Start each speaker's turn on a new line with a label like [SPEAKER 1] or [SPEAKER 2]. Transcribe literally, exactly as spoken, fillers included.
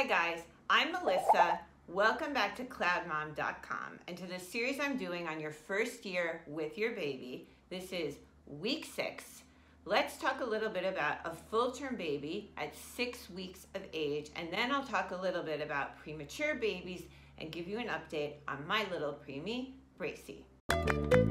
[SPEAKER 1] Hi guys, I'm Melissa. Welcome back to cloud mom dot com and to the series I'm doing on your first year with your baby. This is week six. Let's talk a little bit about a full-term baby at six weeks of age, and then I'll talk a little bit about premature babies and give you an update on my little preemie, Bracy.